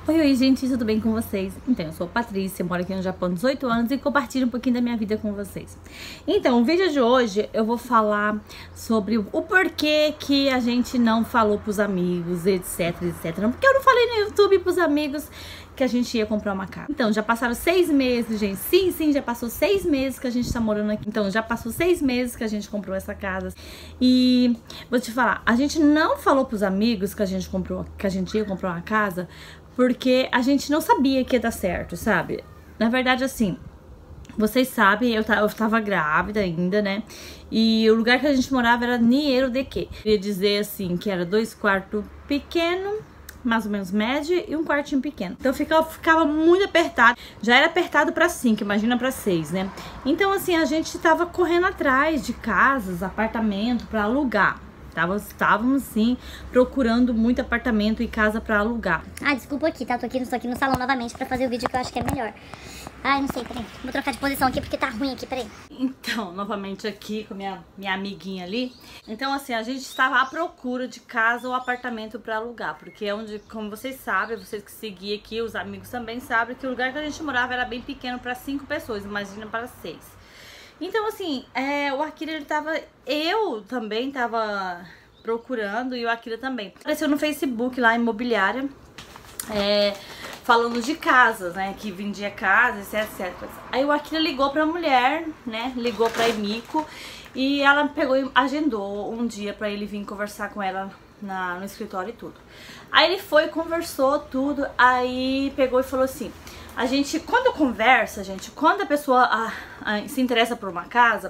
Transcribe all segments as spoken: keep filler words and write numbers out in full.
Oi, oi, gente, tudo bem com vocês? Então, eu sou Patrícia, moro aqui no Japão há dezoito anos e compartilho um pouquinho da minha vida com vocês. Então, o vídeo de hoje eu vou falar sobre o porquê que a gente não falou pros amigos, etc, etcétera. Porque eu não falei no YouTube pros amigos que a gente ia comprar uma casa. Então, já passaram seis meses, gente. Sim, sim, já passou seis meses que a gente tá morando aqui. Então, já passou seis meses que a gente comprou essa casa. E vou te falar, a gente não falou pros amigos que a gente comprou, que a gente ia comprar uma casa, porque a gente não sabia que ia dar certo, sabe? Na verdade, assim, vocês sabem, eu, eu tava grávida ainda, né? E o lugar que a gente morava era Niero de quê? Queria dizer, assim, que era dois quartos pequenos, mais ou menos médio, e um quartinho pequeno. Então ficava, ficava muito apertado. Já era apertado pra cinco, imagina pra seis, né? Então, assim, a gente tava correndo atrás de casas, apartamento pra alugar. Estávamos, sim, procurando muito apartamento e casa pra alugar. Ah, desculpa aqui, tá? Tô aqui, tô aqui no salão novamente pra fazer o vídeo que eu acho que é melhor. Ai, não sei, peraí. Vou trocar de posição aqui porque tá ruim aqui, peraí. Então, novamente aqui com minha, minha amiguinha ali. Então, assim, a gente estava à procura de casa ou apartamento pra alugar. Porque é onde, como vocês sabem, vocês que seguiam aqui, os amigos também sabem, que o lugar que a gente morava era bem pequeno pra cinco pessoas, imagina para seis. Então, assim, é, o Akira, ele tava... Eu também tava procurando e o Akira também. Apareceu no Facebook lá, imobiliária, é, falando de casas, né? Que vendia casas, etcétera. Aí o Akira ligou pra mulher, né? Ligou pra Emiko e ela pegou e agendou um dia pra ele vir conversar com ela na, no escritório e tudo. Aí ele foi, conversou tudo, aí pegou e falou assim... A gente, quando conversa, gente, quando a pessoa a, a, se interessa por uma casa,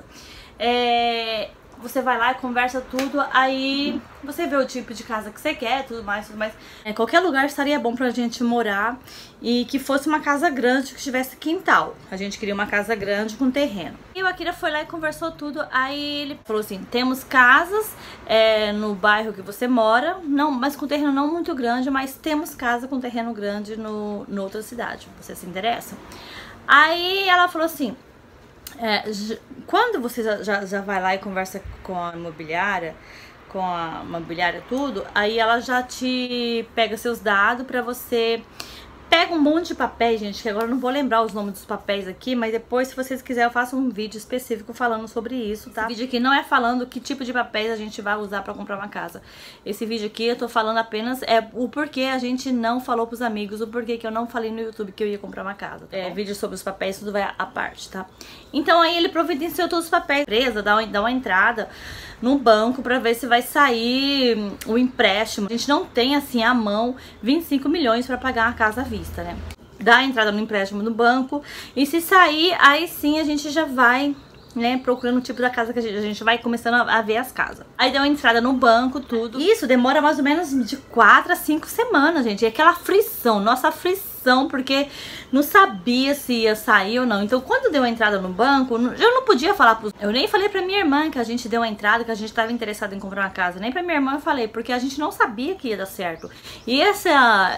é, você vai lá e conversa tudo, aí você vê o tipo de casa que você quer, tudo mais, tudo mais. É, qualquer lugar estaria bom pra gente morar e que fosse uma casa grande, que tivesse quintal. A gente queria uma casa grande com terreno. E o Akira foi lá e conversou tudo, aí ele falou assim, temos casas é, no bairro que você mora, não, mas com terreno não muito grande, mas temos casa com terreno grande no, no outra cidade. Você se interessa? Aí ela falou assim, é, quando você já, já, já vai lá e conversa com a imobiliária, com a imobiliária tudo, aí ela já te pega seus dados pra você... Pega um monte de papéis, gente, que agora eu não vou lembrar os nomes dos papéis aqui, mas depois, se vocês quiserem, eu faço um vídeo específico falando sobre isso, tá? Esse vídeo aqui não é falando que tipo de papéis a gente vai usar pra comprar uma casa. Esse vídeo aqui eu tô falando apenas é o porquê a gente não falou pros amigos, o porquê que eu não falei no YouTube que eu ia comprar uma casa, tá? É, vídeo sobre os papéis, tudo vai à parte, tá? Então aí ele providenciou todos os papéis. Empresa, dá uma, dá uma entrada no banco pra ver se vai sair o empréstimo. A gente não tem, assim, à mão vinte e cinco milhões pra pagar uma casa à vista, né? Dá a entrada no empréstimo no banco e se sair, aí sim a gente já vai, né, procurando o tipo da casa que a gente, a gente vai começando a, a ver as casas. Aí deu a entrada no banco, tudo. Isso demora mais ou menos de quatro a cinco semanas, gente. E aquela aflição, nossa aflição, porque não sabia se ia sair ou não. Então, quando deu a entrada no banco, eu não podia falar pros... Eu nem falei pra minha irmã que a gente deu a entrada, que a gente tava interessado em comprar uma casa. Nem pra minha irmã eu falei, porque a gente não sabia que ia dar certo. E essa...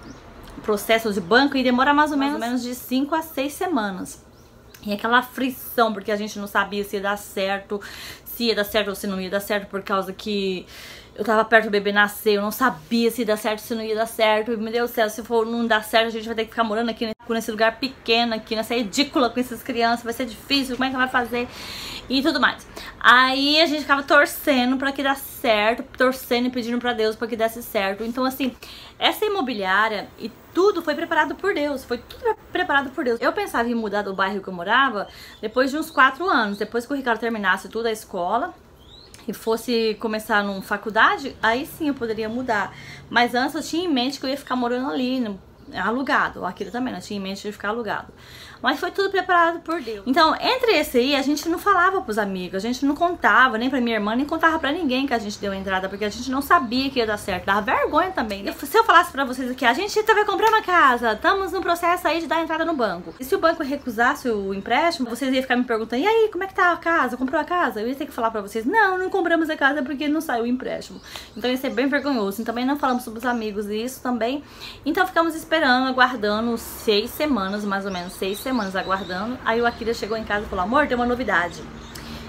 processo de banco e demora mais ou menos, mais ou menos de cinco a seis semanas. E aquela aflição, porque a gente não sabia se ia dar certo, se ia dar certo ou se não ia dar certo, por causa que eu tava perto do bebê nascer, eu não sabia se ia dar certo ou se não ia dar certo. E, meu Deus do céu, se for não dar certo, a gente vai ter que ficar morando aqui nesse lugar pequeno, aqui nessa ridícula com essas crianças, vai ser difícil, como é que vai fazer? E tudo mais. Aí a gente ficava torcendo pra que desse certo, torcendo e pedindo pra Deus pra que desse certo. Então, assim, essa imobiliária e tudo foi preparado por Deus, foi tudo preparado por Deus. Eu pensava em mudar do bairro que eu morava depois de uns quatro anos, depois que o Ricardo terminasse tudo a escola e fosse começar numa faculdade, aí sim eu poderia mudar. Mas antes eu tinha em mente que eu ia ficar morando ali, no, alugado. Aquilo também, eu tinha em mente de ficar alugado. Mas foi tudo preparado por Deus. Então, entre esse aí, a gente não falava pros amigos, a gente não contava, nem pra minha irmã, nem contava pra ninguém que a gente deu a entrada, porque a gente não sabia que ia dar certo. Dava vergonha também. Eu, se eu falasse pra vocês aqui, a gente vai comprar uma casa, estamos no processo aí de dar a entrada no banco. E se o banco recusasse o empréstimo, vocês iam ficar me perguntando, e aí, como é que tá a casa? Comprou a casa? Eu ia ter que falar pra vocês, não, não compramos a casa porque não saiu o empréstimo. Então isso é bem vergonhoso. E também não falamos sobre os amigos isso também. Então ficamos esperando, aguardando seis semanas, mais ou menos, seis semanas aguardando. Aí o Akira chegou em casa e falou, amor, tem uma novidade.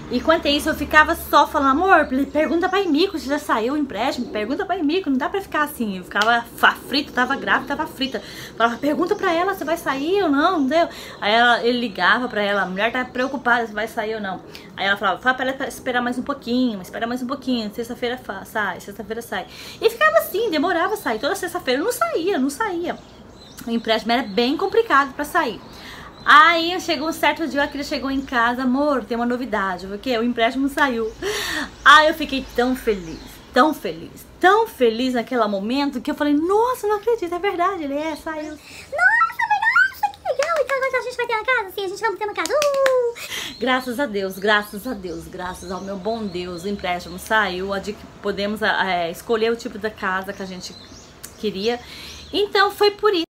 E quanto a isso, eu ficava só falando, amor, pergunta pra Emiko se já saiu o empréstimo, pergunta pra Emiko, não dá pra ficar assim. Eu ficava frita, tava grávida, tava frita. Falava, pergunta pra ela se vai sair ou não, entendeu? Aí ela, ele ligava pra ela, a mulher tá preocupada se vai sair ou não. Aí ela falava, fala pra ela esperar mais um pouquinho, espera mais um pouquinho, sexta-feira sai, sexta-feira sai. E ficava assim, demorava a sair, toda sexta-feira não saía, não saía. O empréstimo era bem complicado pra sair. Aí chegou um certo dia, a Akira chegou em casa, amor, tem uma novidade, porque o empréstimo saiu. Aí eu fiquei tão feliz, tão feliz, tão feliz naquele momento, que eu falei, nossa, não acredito, é verdade, ele é, saiu. Nossa, nossa, que legal, então agora a gente vai ter uma casa, sim, a gente vai ter uma casa. Uh! Graças a Deus, graças a Deus, graças ao meu bom Deus, o empréstimo saiu, podemos é, escolher o tipo da casa que a gente queria, então foi por isso.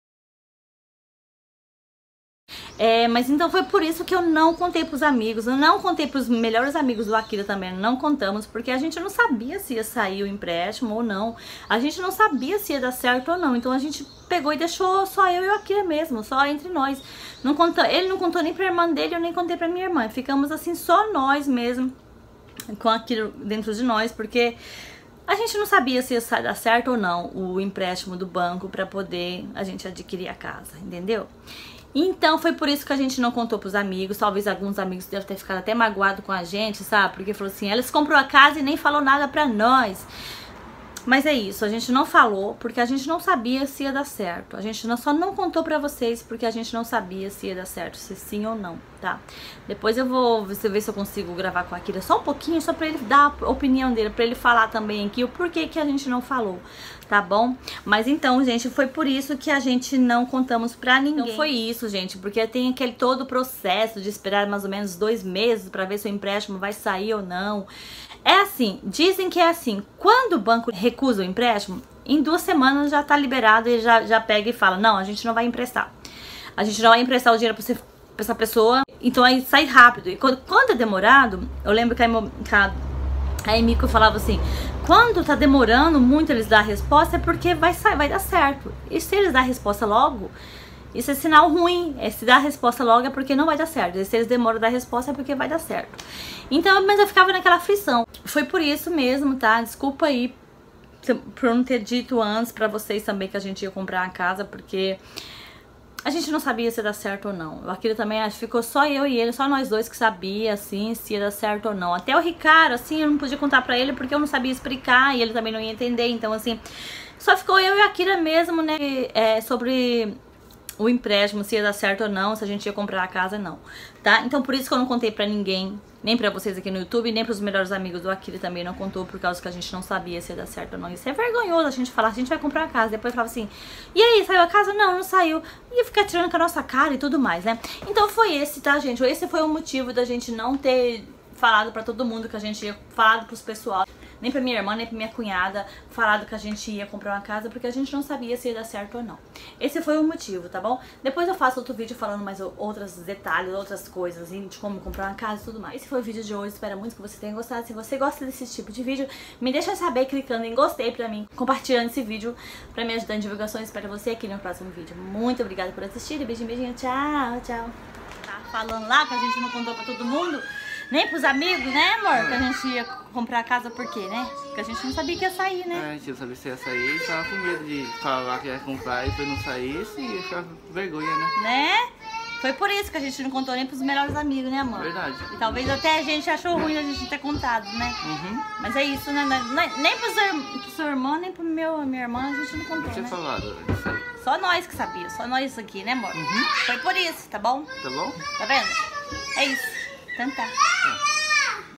É, mas então foi por isso que eu não contei pros amigos, eu não contei pros melhores amigos do Akira também, não contamos, porque a gente não sabia se ia sair o empréstimo ou não, a gente não sabia se ia dar certo ou não, então a gente pegou e deixou só eu e o Akira mesmo, só entre nós, não contou, ele não contou nem pra irmã dele, eu nem contei pra minha irmã, ficamos assim só nós mesmo, com aquilo dentro de nós, porque a gente não sabia se ia dar certo ou não o empréstimo do banco pra poder a gente adquirir a casa, entendeu? Então foi por isso que a gente não contou pros amigos, talvez alguns amigos devem ter ficado até magoados com a gente, sabe? Porque falou assim, eles comprou a casa e nem falou nada pra nós. Mas é isso, a gente não falou porque a gente não sabia se ia dar certo. A gente não, só não contou pra vocês porque a gente não sabia se ia dar certo, se sim ou não, tá? Depois eu vou ver se eu consigo gravar com a Akira só um pouquinho, só pra ele dar a opinião dele, pra ele falar também aqui o porquê que a gente não falou, tá bom? Mas então, gente, foi por isso que a gente não contamos pra ninguém. Então foi isso, gente, porque tem aquele todo o processo de esperar mais ou menos dois meses pra ver se o empréstimo vai sair ou não. É assim, dizem que é assim, quando o banco recusa o empréstimo, em duas semanas já tá liberado e já, já pega e fala, não, a gente não vai emprestar. A gente não vai emprestar o dinheiro pra, você, pra essa pessoa, então aí sai rápido. E quando, quando é demorado, eu lembro que a, a Emiko falava assim, quando tá demorando muito eles dar a resposta é porque vai, sair, vai dar certo. E se eles dar a resposta logo, isso é sinal ruim. É, se dar a resposta logo é porque não vai dar certo. E se eles demoram a dar a resposta é porque vai dar certo. Então, mas eu ficava naquela aflição. Foi por isso mesmo, tá? Desculpa aí por não ter dito antes pra vocês também que a gente ia comprar a casa, porque a gente não sabia se ia dar certo ou não. O Akira também, acho que ficou só eu e ele, só nós dois que sabia, assim, se ia dar certo ou não. Até o Ricardo, assim, eu não podia contar pra ele porque eu não sabia explicar e ele também não ia entender. Então, assim, só ficou eu e o Akira mesmo, né, é, sobre o empréstimo, se ia dar certo ou não, se a gente ia comprar a casa, não, tá? Então por isso que eu não contei pra ninguém, nem pra vocês aqui no YouTube, nem pros melhores amigos do Akira também não contou, por causa que a gente não sabia se ia dar certo ou não. Isso é vergonhoso a gente falar, a gente vai comprar a casa, depois falava assim, e aí, saiu a casa? Não, não saiu. Ia ficar tirando com a nossa cara e tudo mais, né? Então foi esse, tá, gente? Esse foi o motivo da gente não ter falado pra todo mundo que a gente ia, falado pros pessoal, nem pra minha irmã, nem pra minha cunhada, falado que a gente ia comprar uma casa, porque a gente não sabia se ia dar certo ou não. Esse foi o motivo, tá bom? Depois eu faço outro vídeo falando mais outros detalhes, outras coisas, de como comprar uma casa e tudo mais. Esse foi o vídeo de hoje, espero muito que você tenha gostado. Se você gosta desse tipo de vídeo, me deixa saber clicando em gostei pra mim, compartilhando esse vídeo pra me ajudar em divulgações. Espero você aqui no próximo vídeo. Muito obrigada por assistir, beijinho, beijinho, tchau, tchau. Tá falando lá que a gente não contou pra todo mundo? Nem pros amigos, né, amor? Que a gente ia comprar a casa por quê, né? Porque a gente não sabia que ia sair, né? É, a gente não sabia se ia sair e tava com medo de falar que ia comprar e depois não saísse e ia ficar com vergonha, né? Né? Foi por isso que a gente não contou nem pros melhores amigos, né, amor? Verdade. E talvez até a gente achou ruim a gente não ter contado, né? Uhum. Mas é isso, né? Nem pro seu, pro seu irmão, nem pro meu, minha irmã a gente não contou, Não tinha né? falado isso aí. Só nós que sabia, só nós aqui, né, amor? Uhum. Foi por isso, tá bom? Tá bom? Tá vendo? É isso. Então tá. É.